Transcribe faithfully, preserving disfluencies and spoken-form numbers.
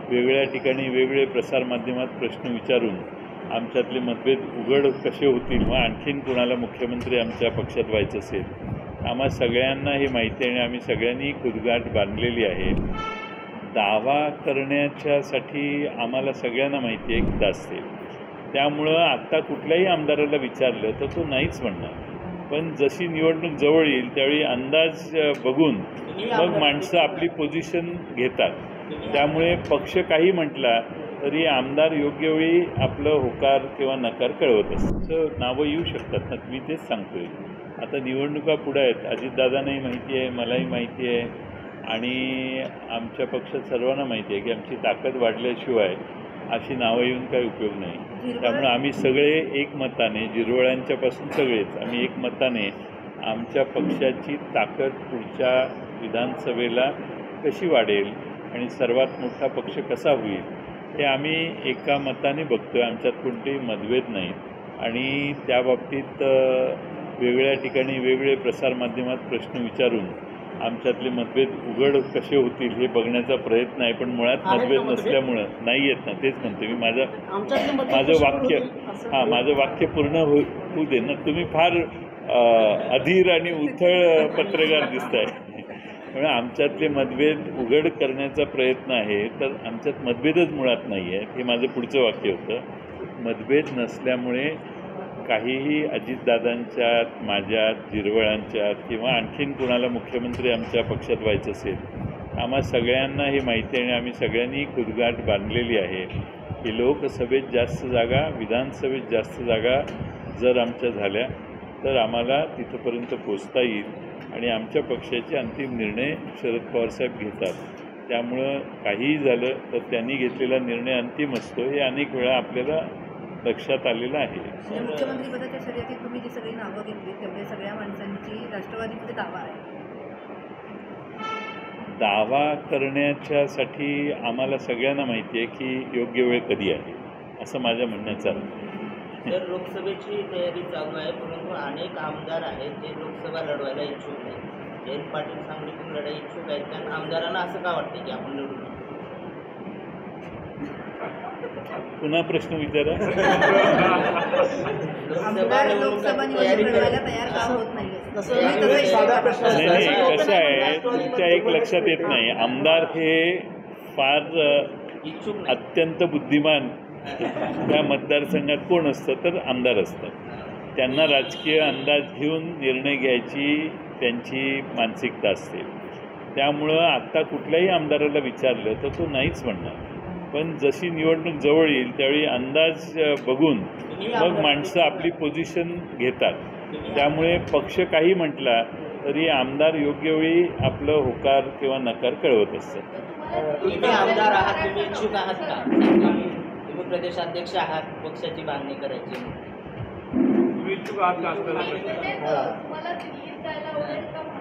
वेगळ्या ठिकाणी वेगळे प्रसारमाध्यमात प्रश्न विचारून आमच्यातले मतभेद उघड कसे होतील व आणखीन कुणाला मुख्यमंत्री आमच्या पक्षात व्हायचं असेल, आम्हा सगळ्यांना हे माहिती आहे आणि आम्ही सगळ्यांनी खुदगाठ बांधलेली आहे. दावा करण्याच्यासाठी आम्हाला सगळ्यांना माहिती आहे की असते. त्यामुळं आत्ता कुठल्याही आमदाराला विचारलं तर तो नाहीच म्हणणार. पण जशी निवडणूक जवळ येईल त्यावेळी अंदाज बघून मग माणसं आपली पोझिशन घेतात. त्यामुळे पक्ष काही म्हटला तरी आमदार योग्य वेळी आपलं होकार किंवा नकार कळवत असतं. नावं येऊ शकतात ना, मी तेच सांगतोय. आता निवडणुका पुढे आहेत, अजितदादांनाही माहिती आहे, मलाही माहिती आहे आणि आमच्या पक्षात सर्वांना माहिती आहे की आमची ताकद वाढल्याशिवाय अशी नावं येऊन काही उपयोग नाही. त्यामुळे आम्ही सगळे एकमताने, जिरवळ्यांच्यापासून सगळेच आम्ही एकमताने आमच्या पक्षाची ताकद पुढच्या विधानसभेला कशी वाढेल आणि सर्वात मोठा पक्ष कसा होईल हे आम्ही एका मताने बघतोय. आमच्यात कोणतेही मतभेद नाहीत आणि त्या बाबतीत वेगळ्या ठिकाणी वेगळे प्रसारमाध्यमात प्रश्न विचारून आमच्यातले मतभेद उघड कसे होतील हे बघण्याचा प्रयत्न आहे. पण मुळात मतभेद नसल्यामुळं नाही येत ना, तेच म्हणते मी. माझं माझं वाक्य हां माझं वाक्य पूर्ण हो होऊ दे ना. तुम्ही फार अधीर आणि उथळ पत्रकार दिसताय. म्हणून आमच्यातले मतभेद उघड करण्याचा प्रयत्न आहे, तर आमच्यात मतभेदच मुळात नाही आहेत हे माझं पुढचं वाक्य होतं. मतभेद नसल्यामुळे काहीही अजितदादांच्यात, माझ्यात, जिरवळांच्यात किंवा आणखीन कुणाला मुख्यमंत्री आमच्या पक्षात व्हायचं असेल, आम्हा सगळ्यांना हे माहिती आहे आणि आम्ही सगळ्यांनी खुदगाठ बांधलेली आहे की लोकसभेत जास्त जागा, विधानसभेत जास्त जागा जर आमच्या झाल्या तर आम्हाला तिथंपर्यंत पोचता येईल आणि आमच्या पक्षाचे अंतिम निर्णय शरद पवारसाहेब घेतात. त्यामुळं काहीही झालं तर त्यांनी घेतलेला निर्णय अंतिम असतो हे अनेक वेळा आपल्याला लक्षात आलेलं आहे. मुख्यमंत्री पदाच्या शर्यतीत तुम्ही जी सगळी नावं घेतली तेवढे सगळ्या माणसांची राष्ट्रवादीमध्ये दावा आहे. दावा करण्याच्यासाठी आम्हाला सगळ्यांना माहिती आहे की योग्य वेळ कधी आहे असं माझ्या म्हणण्याचं आहे. तर लोकसभेची तयारी चालू आहे, परंतु अनेक आमदार आहेत जे लोकसभा लढवायला इच्छुक आहेत. जयंत पाटील सांगलीतून लढाई इच्छुक आहेत, कारण आमदारांना असं का वाटतं की आपण लढू? पुन्हा प्रश्न विचारा. नाही नाही कसं आहे, तुमच्या एक लक्षात येत नाही. आमदार हे फार अत्यंत बुद्धिमान त्या मतदारसंघात कोण असतं तर आमदार असतात. त्यांना राजकीय अंदाज घेऊन निर्णय घ्यायची त्यांची मानसिकता असते. त्यामुळं आत्ता कुठल्याही आमदाराला विचारलं तर तो नाहीच म्हणणार. पण जशी निवडणूक जवळ येईल त्यावेळी अंदाज बघून मग माणसं आपली पोझिशन घेतात. त्यामुळे पक्ष काही म्हटला तरी आमदार योग्य वेळी आपलं होकार किंवा नकार कळवत असतात. तुम्ही आमदार आहात, तुम्ही इच्छुक आहात का? तुम्ही प्रदेशाध्यक्ष आहात, पक्षाची बांधणी करायची. तुम्ही इच्छुक आहात का?